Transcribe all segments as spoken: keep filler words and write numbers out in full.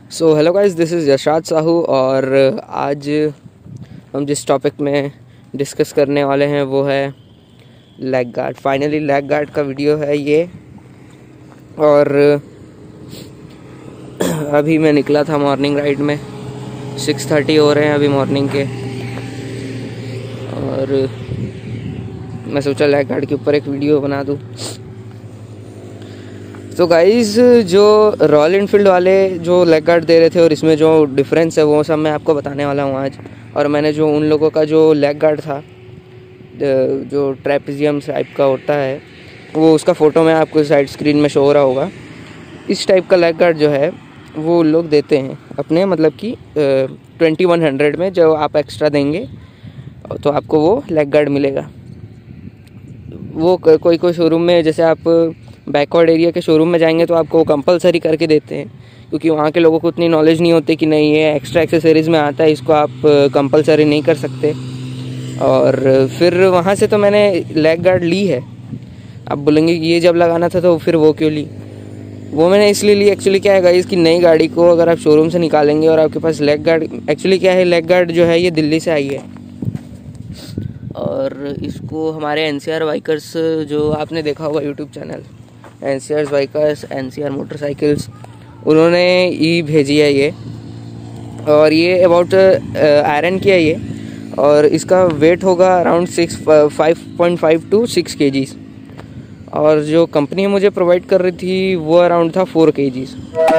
So hello guys, this is Yashraj Sahu और आज हम जिस टॉपिक में डिस्कस करने वाले हैं वो है leg guard. Finally leg guard का वीडियो है ये। और अभी मैं निकला था मॉर्निंग राइड में, सिक्स थर्टी हो रहे हैं अभी मॉर्निंग के, और मैं सोचा लेग गार्ड के ऊपर एक वीडियो बना दूँ। तो गाइस, जो रॉयल इनफील्ड वाले जो लेग गार्ड दे रहे थे और इसमें जो डिफरेंस है वो सब मैं आपको बताने वाला हूँ आज। और मैंने जो उन लोगों का जो लेग गार्ड था, जो ट्रेपेजियम टाइप का होता है, वो उसका फ़ोटो में आपको साइड स्क्रीन में शो हो रहा होगा। इस टाइप का लेग गार्ड जो है वो लोग देते हैं अपने, मतलब कि ट्वेंटी वन हंड्रेड में जो आप एक्स्ट्रा देंगे तो आपको वो लेग गार्ड मिलेगा। वो कोई कोई शोरूम में, जैसे आप बैकवर्ड एरिया के शोरूम में जाएंगे तो आपको वो कंपलसरी करके देते हैं, क्योंकि वहाँ के लोगों को उतनी नॉलेज नहीं होती कि नहीं ये एक्स्ट्रा एक्सेसरीज़ में आता है, इसको आप कंपलसरी नहीं कर सकते। और फिर वहाँ से तो मैंने लेग गार्ड ली है। आप बोलेंगे कि ये जब लगाना था तो फिर वो क्यों ली? वो मैंने इसलिए ली, एक्चुअली क्या है गाइस, कि नई गाड़ी को अगर आप शोरूम से निकालेंगे और आपके पास लेग गार्ड, एक्चुअली क्या है, लेग गार्ड जो है ये दिल्ली से आई है और इसको हमारे एन सी आर बाइकर्स, जो आपने देखा होगा YouTube channel N C R bikers, N C R motorcycles, उन्होंने ही भेजी है ये। और ये अबाउट आयरन की है ये, और इसका वेट होगा around six five point five to six K Gs, और जो कंपनी मुझे प्रोवाइड कर रही थी वो अराउंड था फोर के जीज।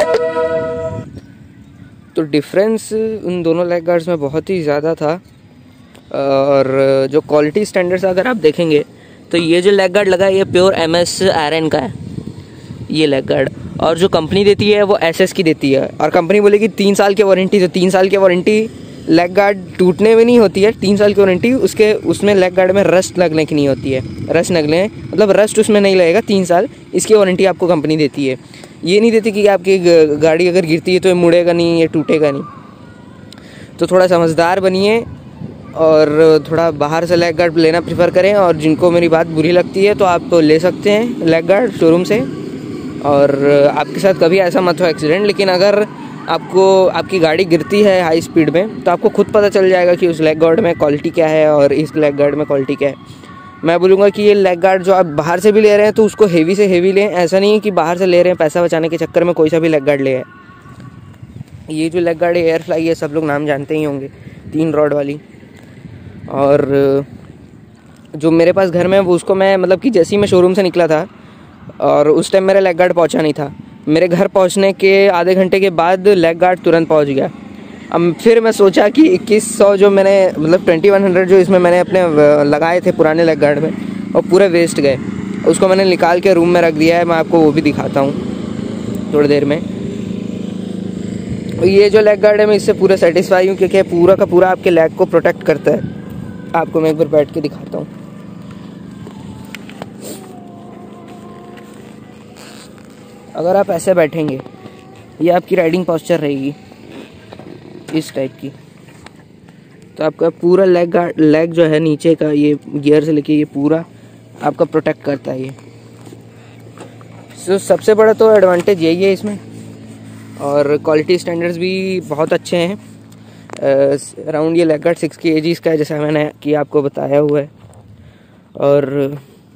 तो डिफरेंस उन दोनों लेग गार्ड्स में बहुत ही ज़्यादा था। और जो क्वालिटी स्टैंडर्ड्स अगर आप देखेंगे तो ये जो लेग गार्ड लगा है ये प्योर एम एस आयरन का है ये लेग गार्ड, और जो कंपनी देती है वो एस एस की देती है। और कंपनी बोलेगी तीन साल की वारंटी, तो तीन साल की वारंटी लेग गार्ड टूटने में नहीं होती है। तीन साल की वारंटी उसके उसमें लेग गार्ड में रस्ट लगने की नहीं होती है। रस्ट लगने मतलब रस्ट उसमें नहीं लगेगा। तीन साल इसकी वारंटी आपको कंपनी देती है। ये नहीं देती कि आपकी गाड़ी अगर गिरती है तो ये मुड़ेगा नहीं, ये टूटेगा नहीं। तो थोड़ा समझदार बनिए और थोड़ा बाहर से लेग गार्ड लेना प्रेफर करें। और जिनको मेरी बात बुरी लगती है तो आप ले सकते हैं लेग गार्ड शोरूम से, और आपके साथ कभी ऐसा मत हो एक्सीडेंट। लेकिन अगर आपको आपकी गाड़ी गिरती है हाई स्पीड में तो आपको खुद पता चल जाएगा कि उस लेग गार्ड में क्वालिटी क्या है और इस लेग गार्ड में क्वालिटी क्या है। मैं बोलूँगा कि ये लेग गार्ड जो आप बाहर से भी ले रहे हैं तो उसको हेवी से हेवी लें। ऐसा नहीं है कि बाहर से ले रहे हैं पैसा बचाने के चक्कर में कोई सा भी लेग गार्ड ले आए। ये जो लेग गार्ड है एयर फ्लाई है, सब लोग नाम जानते ही होंगे, तीन रॉड वाली। और जो मेरे पास घर में वो उसको मैं, मतलब कि जैसे ही मैं शोरूम से निकला था और उस टाइम मेरा लेग गार्ड पहुंचा नहीं था, मेरे घर पहुंचने के आधे घंटे के बाद लेग गार्ड तुरंत पहुंच गया। अब फिर मैं सोचा कि इक्कीस सौ जो मैंने, मतलब ट्वेंटी वन हंड्रेड जो इसमें मैंने अपने लगाए थे पुराने लेग गार्ड में, और पूरे वेस्ट गए। उसको मैंने निकाल के रूम में रख दिया है। मैं आपको वो भी दिखाता हूँ थोड़ी देर में। ये जो लेग गार्ड है मैं इससे पूरा सेटिस्फाई हूँ, क्योंकि पूरा का पूरा आपके लेग को प्रोटेक्ट करता है। आपको मैं एक बार बैठ के दिखाता हूँ। अगर आप ऐसे बैठेंगे, ये आपकी राइडिंग पोस्चर रहेगी इस टाइप की, तो आपका पूरा लेग गार्ड, लेग जो है नीचे का, ये गियर से लेके ये पूरा आपका प्रोटेक्ट करता है ये। सो सबसे बड़ा तो एडवांटेज यही है इसमें। और क्वालिटी स्टैंडर्ड्स भी बहुत अच्छे हैं। अराउंड ये लेग गार्ड सिक्स के एजीज़ का है, जैसा मैंने कि आपको बताया हुआ है। और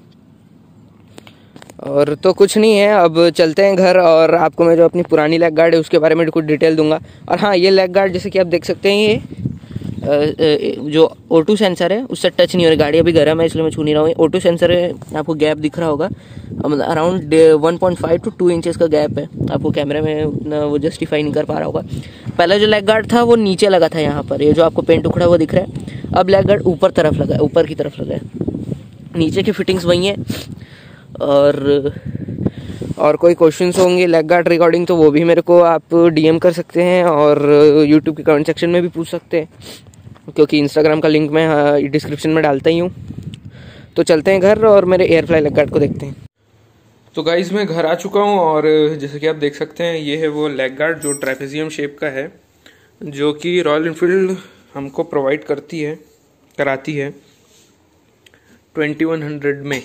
और तो कुछ नहीं है, अब चलते हैं घर और आपको मैं जो अपनी पुरानी लेग गार्ड है उसके बारे में कुछ डिटेल दूंगा। और हाँ, ये लेग गार्ड जैसे कि आप देख सकते हैं, ये जो ओ टू सेंसर है उससे टच नहीं हो रही। गाड़ी अभी गर्म है इसलिए मैं छू नहीं रहा हूँ। ओ टू सेंसर है, आपको गैप दिख रहा होगा, around one point five two two inches का गैप है। आपको कैमरे में उतना वो जस्टिफाई नहीं कर पा रहा होगा। पहले जो लेग गार्ड था वो नीचे लगा था यहाँ पर, ये जो आपको पेंट उखड़ा हुआ दिख रहा है। अब लेग गार्ड ऊपर तरफ लगा है, ऊपर की तरफ लगा है। नीचे की फिटिंग्स वही है। और और कोई क्वेश्चंस होंगे लेग गार्ड रिगार्डिंग तो वो भी मेरे को आप डीएम कर सकते हैं, और यूट्यूब के कमेंट सेक्शन में भी पूछ सकते हैं, क्योंकि इंस्टाग्राम का लिंक मैं डिस्क्रिप्शन में डालता ही हूँ। तो चलते हैं घर और मेरे एयर फ्लाई लेग गार्ड को देखते हैं। तो गाइज मैं घर आ चुका हूँ, और जैसे कि आप देख सकते हैं ये है वो लेग गार्ड जो ट्रेपेजियम शेप का है, जो कि रॉयल इनफील्ड हमको प्रोवाइड करती है कराती है ट्वेंटी वन हंड्रेड में।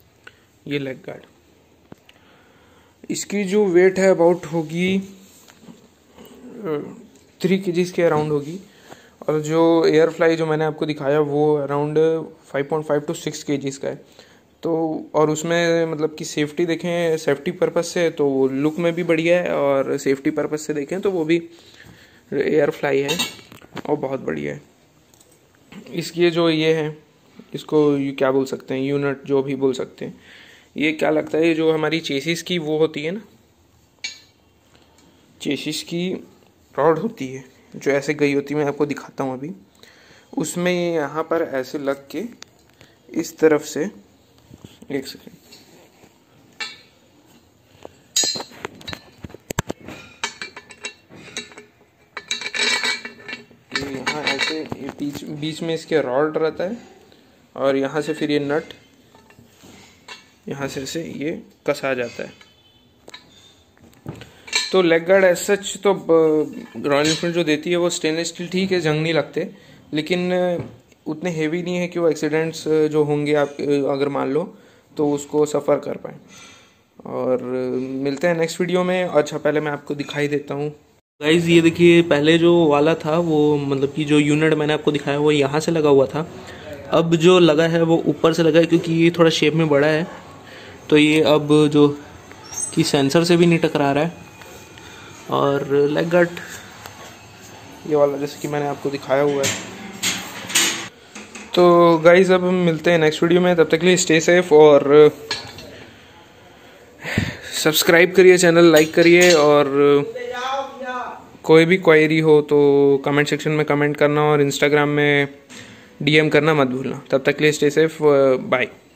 ये लेग गार्ड, इसकी जो वेट है अबाउट होगी थ्री केजीज़ के अराउंड होगी, और जो एयर फ्लाई जो मैंने आपको दिखाया वो around five point five to six kgs का है। तो और उसमें मतलब कि सेफ्टी देखें, सेफ्टी पर्पस से तो वो लुक में भी बढ़िया है, और सेफ्टी पर्पस से देखें तो वो भी एयर फ्लाई है और बहुत बढ़िया है। इसकी जो ये है, इसको यू क्या बोल सकते हैं, यूनिट जो भी बोल सकते हैं, ये क्या लगता है, जो हमारी चेसिस की वो होती है ना, चेसिस की रॉड होती है जो ऐसे गई होती है, मैं आपको दिखाता हूँ अभी। उसमें यहाँ पर ऐसे लग के इस तरफ से, एक सेकेंड, यहाँ ऐसे ये बीच बीच में इसके रॉड रहता है, और यहाँ से फिर ये नट यहाँ से ऐसे ये कसा जाता है। तो लेग गार्ड एज सच तो रॉयल एनफील्ड जो देती है वो स्टेनलेस स्टील ठीक है, जंग नहीं लगते, लेकिन उतने हेवी नहीं है कि वो एक्सीडेंट्स जो होंगे आप अगर मान लो तो उसको सफ़र कर पाए। और मिलते हैं नेक्स्ट वीडियो में। अच्छा पहले मैं आपको दिखाई देता हूँ गाइज, ये देखिए पहले जो वाला था वो मतलब कि जो यूनिट मैंने आपको दिखाया वो यहाँ से लगा हुआ था, अब जो लगा है वो ऊपर से लगा है, क्योंकि ये थोड़ा शेप में बड़ा है तो ये अब जो कि सेंसर से भी नहीं टकरा रहा है। और लेग गार्ड ये वाला जैसे कि मैंने आपको दिखाया हुआ है। तो गाइज अब हम मिलते हैं नेक्स्ट वीडियो में, तब तक के लिए स्टे सेफ और सब्सक्राइब करिए, चैनल लाइक करिए, और कोई भी क्वेरी हो तो कमेंट सेक्शन में कमेंट करना और इंस्टाग्राम में डीएम करना मत भूलना। तब तक के लिए स्टे सेफ, बाय।